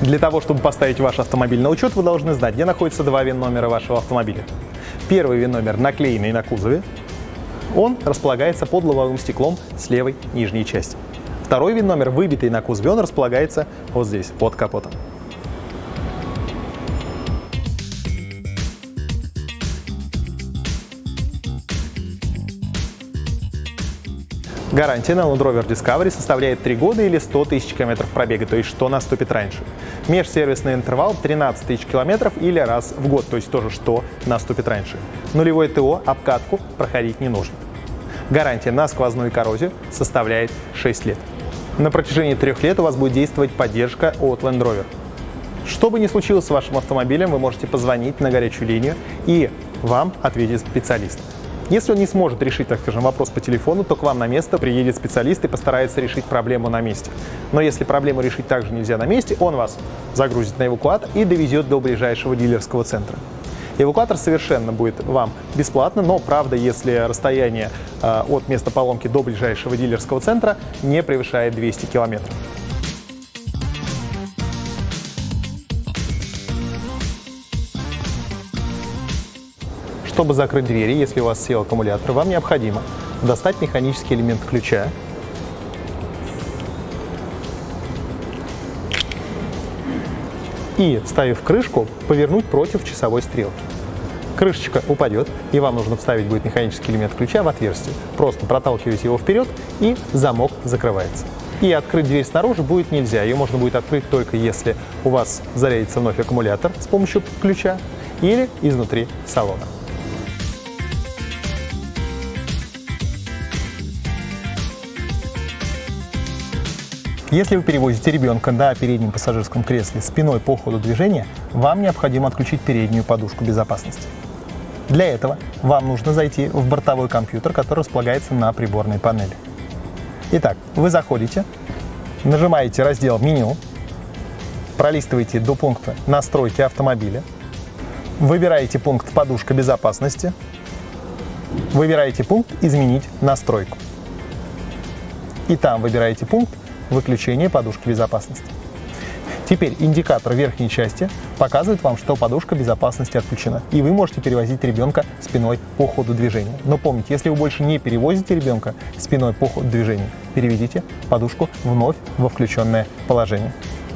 Для того, чтобы поставить ваш автомобиль на учет, вы должны знать, где находятся два ВИН-номера вашего автомобиля. Первый ВИН-номер наклеенный на кузове. Он располагается под лобовым стеклом с левой нижней части. Второй ВИН-номер выбитый на кузове, он располагается вот здесь, под капотом. Гарантия на Land Rover Discovery составляет 3 года или 100 тысяч километров пробега, то есть что наступит раньше. Межсервисный интервал 13 тысяч километров или раз в год, то есть тоже что наступит раньше. Нулевое ТО, обкатку проходить не нужно. Гарантия на сквозную коррозию составляет 6 лет. На протяжении 3 лет у вас будет действовать поддержка от Land Rover. Что бы ни случилось с вашим автомобилем, вы можете позвонить на горячую линию и вам ответит специалист. Если он не сможет решить, так скажем, вопрос по телефону, то к вам на место приедет специалист и постарается решить проблему на месте. Но если проблему решить также нельзя на месте, он вас загрузит на эвакуатор и довезет до ближайшего дилерского центра. Эвакуатор совершенно будет вам бесплатно, но, правда, если расстояние от места поломки до ближайшего дилерского центра не превышает 200 километров. Чтобы закрыть двери, если у вас сел аккумулятор, вам необходимо достать механический элемент ключа, и, вставив крышку, повернуть против часовой стрелки. Крышечка упадет, и вам нужно вставить будет механический элемент ключа в отверстие. Просто проталкиваете его вперед, и замок закрывается. И открыть дверь снаружи будет нельзя. Ее можно будет открыть только если у вас зарядится вновь аккумулятор с помощью ключа или изнутри салона. Если вы перевозите ребенка на переднем пассажирском кресле спиной по ходу движения, вам необходимо отключить переднюю подушку безопасности. Для этого вам нужно зайти в бортовой компьютер, который располагается на приборной панели. Итак, вы заходите, нажимаете раздел «Меню», пролистываете до пункта «Настройки автомобиля», выбираете пункт «Подушка безопасности», выбираете пункт «Изменить настройку». И там выбираете пункт «Выключение подушки безопасности». Теперь индикатор верхней части показывает вам, что подушка безопасности отключена, и вы можете перевозить ребенка спиной по ходу движения. Но помните, если вы больше не перевозите ребенка спиной по ходу движения, переведите подушку вновь во включенное положение.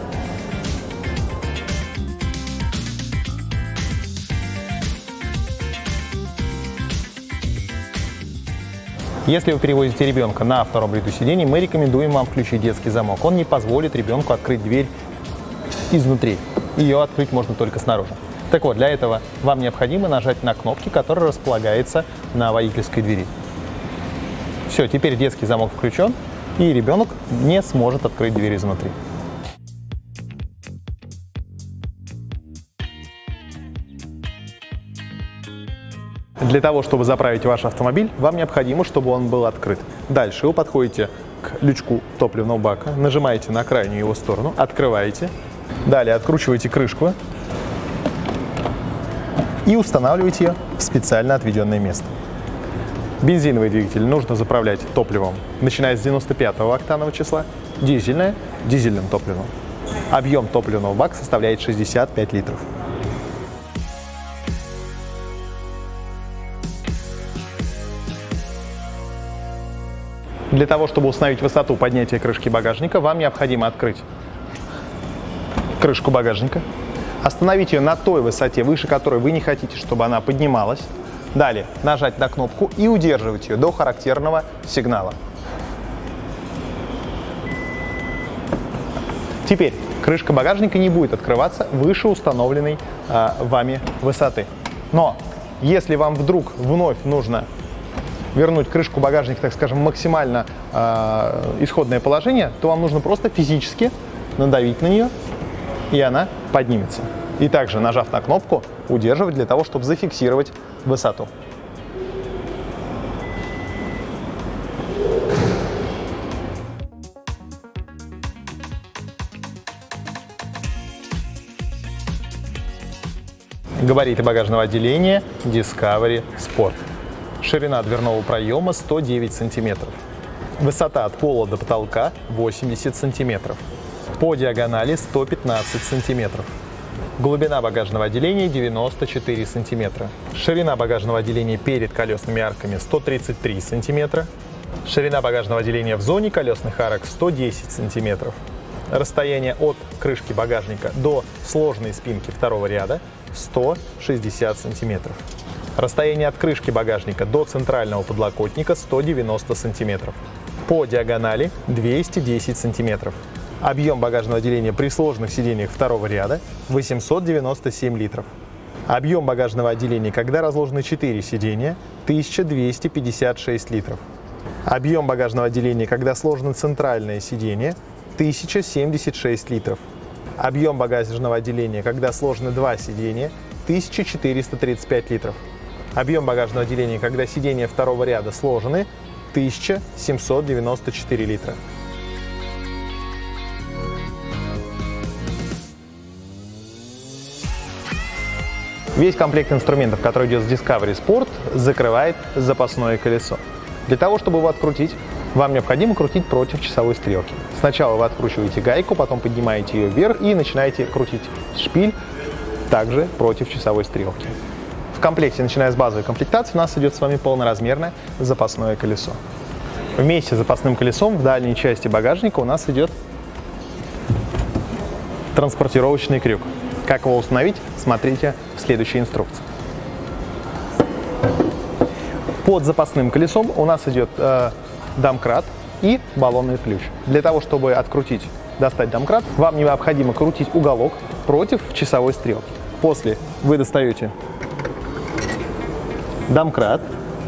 Если вы перевозите ребенка на втором ряду сидений, мы рекомендуем вам включить детский замок. Он не позволит ребенку открыть дверь изнутри. Ее открыть можно только снаружи. Так вот, для этого вам необходимо нажать на кнопки, которые располагаются на водительской двери. Все, теперь детский замок включен, и ребенок не сможет открыть дверь изнутри. Для того, чтобы заправить ваш автомобиль, вам необходимо, чтобы он был открыт. Дальше вы подходите к лючку топливного бака, нажимаете на крайнюю его сторону, открываете. Далее откручиваете крышку и устанавливаете ее в специально отведенное место. Бензиновый двигатель нужно заправлять топливом, начиная с 95-го октанового числа, дизельное – дизельным топливом. Объем топливного бака составляет 65 литров. Для того, чтобы установить высоту поднятия крышки багажника, вам необходимо открыть крышку багажника, остановить ее на той высоте, выше которой вы не хотите, чтобы она поднималась. Далее нажать на кнопку и удерживать ее до характерного сигнала. Теперь крышка багажника не будет открываться выше установленной вами высоты. Но если вам вдруг вновь нужно вернуть крышку багажника, так скажем, максимально исходное положение, то вам нужно просто физически надавить на нее, и она поднимется. И также, нажав на кнопку, удерживать для того, чтобы зафиксировать высоту. Габариты багажного отделения Discovery Sport. Ширина дверного проема 109 см. Высота от пола до потолка 80 см. по диагонали 115 сантиметров. Глубина багажного отделения 94 сантиметра. Ширина багажного отделения перед колесными арками 133 сантиметра. Ширина багажного отделения в зоне колесных арок 110 сантиметров. Расстояние от крышки багажника до сложной спинки второго ряда 160 сантиметров. Расстояние от крышки багажника до центрального подлокотника 190 сантиметров. По диагонали 210 сантиметров. Объем багажного отделения при сложных сиденьях второго ряда 897 литров. Объем багажного отделения, когда разложены 4 сиденья, 1256 литров. Объем багажного отделения, когда сложено центральное сиденье, 1076 литров. Объем багажного отделения, когда сложены 2 сиденья, 1435 литров. Объем багажного отделения, когда сиденья второго ряда сложены, 1794 литра. Весь комплект инструментов, который идет с Discovery Sport, закрывает запасное колесо. Для того, чтобы его открутить, вам необходимо крутить против часовой стрелки. Сначала вы откручиваете гайку, потом поднимаете ее вверх и начинаете крутить шпиль также против часовой стрелки. В комплекте, начиная с базовой комплектации, у нас идет с вами полноразмерное запасное колесо. Вместе с запасным колесом в дальней части багажника у нас идет транспортировочный крюк. Как его установить, смотрите в следующей инструкции. Под запасным колесом у нас идет домкрат и баллонный ключ. Для того, чтобы открутить, достать домкрат, вам необходимо крутить уголок против часовой стрелки. После вы достаете домкрат,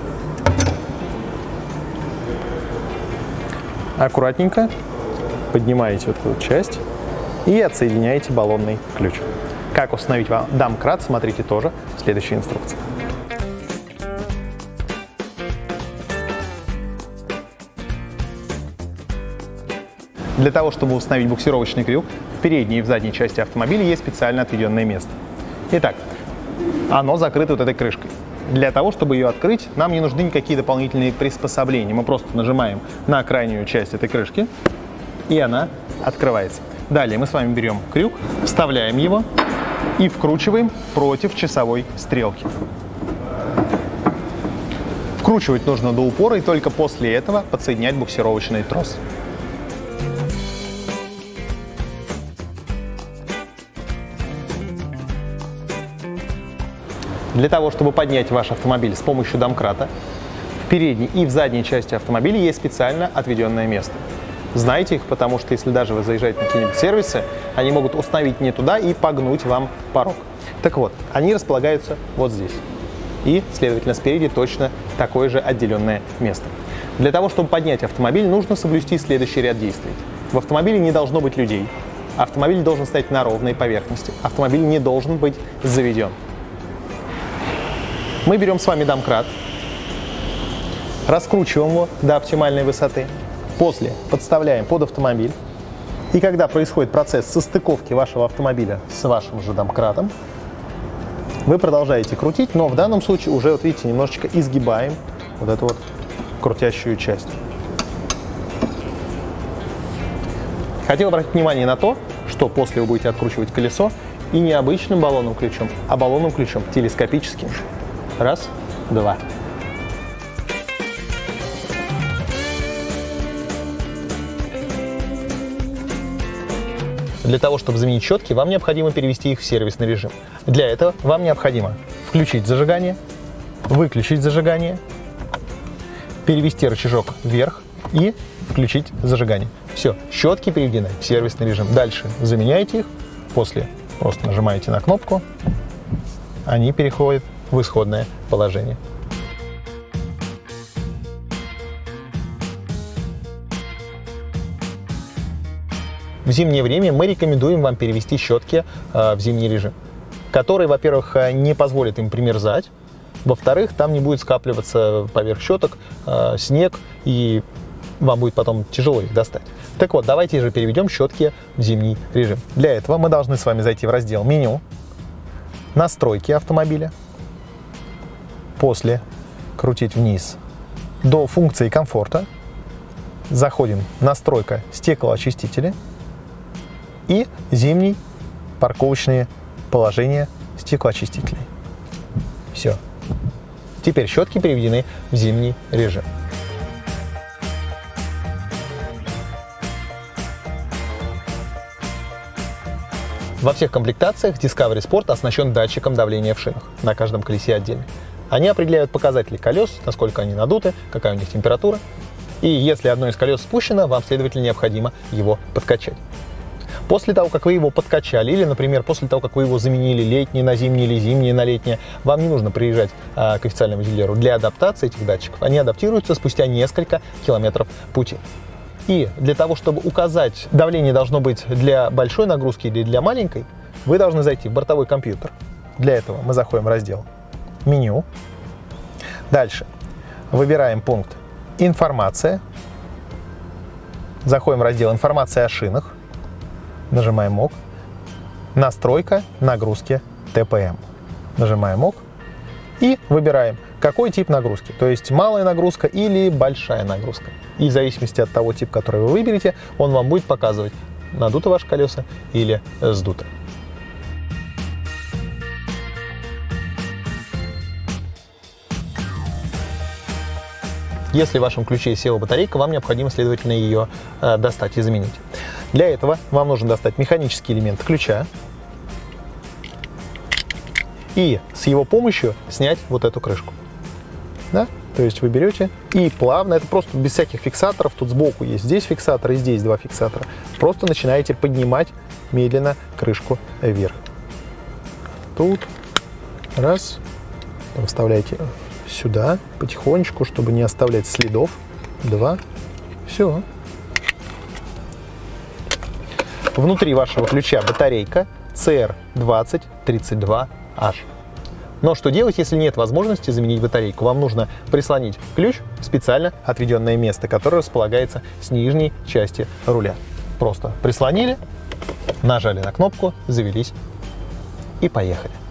аккуратненько поднимаете вот эту часть и отсоединяете баллонный ключ. Как установить домкрат, смотрите тоже в следующей инструкции. Для того, чтобы установить буксировочный крюк, в передней и в задней части автомобиля есть специально отведенное место. Итак, оно закрыто вот этой крышкой. Для того, чтобы ее открыть, нам не нужны никакие дополнительные приспособления. Мы просто нажимаем на крайнюю часть этой крышки, и она открывается. Далее мы с вами берем крюк, вставляем его и вкручиваем против часовой стрелки. Вкручивать нужно до упора и только после этого подсоединять буксировочный трос. Для того, чтобы поднять ваш автомобиль с помощью домкрата, в передней и в задней части автомобиля есть специально отведенное место. Знайте их, потому что если даже вы заезжаете на какие-нибудь сервисы, они могут установить не туда и погнуть вам порог. Так вот, они располагаются вот здесь. И, следовательно, спереди точно такое же отделенное место. Для того, чтобы поднять автомобиль, нужно соблюсти следующий ряд действий. В автомобиле не должно быть людей. Автомобиль должен стоять на ровной поверхности. Автомобиль не должен быть заведен. Мы берем с вами домкрат, раскручиваем его до оптимальной высоты. После подставляем под автомобиль. И когда происходит процесс состыковки вашего автомобиля с вашим же домкратом, вы продолжаете крутить, но в данном случае уже, вот видите, немножечко изгибаем вот эту вот крутящую часть. Хотел обратить внимание на то, что после вы будете откручивать колесо и не обычным баллонным ключом, а баллонным ключом телескопическим. Раз, два. Для того, чтобы заменить щетки, вам необходимо перевести их в сервисный режим. Для этого вам необходимо включить зажигание, выключить зажигание, перевести рычажок вверх и включить зажигание. Все, щетки переведены в сервисный режим. Дальше заменяете их, после просто нажимаете на кнопку, они переходят в исходное положение. В зимнее время мы рекомендуем вам перевести щетки в зимний режим, который, во-первых, не позволит им примерзать, во-вторых, там не будет скапливаться поверх щеток снег, и вам будет потом тяжело их достать. Так вот, давайте же переведем щетки в зимний режим. Для этого мы должны с вами зайти в раздел «Меню», «Настройки автомобиля», после крутить вниз до функции комфорта, заходим «Настройка стеклоочистителя», и зимний парковочные положения стеклоочистителей. Все. Теперь щетки переведены в зимний режим. Во всех комплектациях Discovery Sport оснащен датчиком давления в шинах, на каждом колесе отдельно. Они определяют показатели колес, насколько они надуты, какая у них температура. И если одно из колес спущено, вам, следовательно, необходимо его подкачать. После того, как вы его подкачали, или, например, после того, как вы его заменили летнее на зимнее или зимнее на летнее, вам не нужно приезжать к официальному дилеру для адаптации этих датчиков. Они адаптируются спустя несколько километров пути. И для того, чтобы указать, давление должно быть для большой нагрузки или для маленькой, вы должны зайти в бортовой компьютер. Для этого мы заходим в раздел «Меню». Дальше выбираем пункт «Информация». Заходим в раздел «Информация о шинах». Нажимаем ОК. Настройка нагрузки ТПМ. Нажимаем ОК. И выбираем, какой тип нагрузки. То есть малая нагрузка или большая нагрузка. И в зависимости от того типа, который вы выберете, он вам будет показывать, надуты ваши колеса или сдуты. Если в вашем ключе села батарейка, вам необходимо, следовательно, ее достать и заменить. Для этого вам нужно достать механический элемент ключа и с его помощью снять вот эту крышку. Да? То есть вы берете и плавно, это просто без всяких фиксаторов, тут сбоку есть здесь фиксатор и здесь два фиксатора, просто начинаете поднимать медленно крышку вверх. Тут раз, вставляете сюда потихонечку, чтобы не оставлять следов. Два, все. Внутри вашего ключа батарейка CR2032H. Но что делать, если нет возможности заменить батарейку? Вам нужно прислонить ключ в специально отведенное место, которое располагается с нижней части руля. Просто прислонили, нажали на кнопку, завелись и поехали.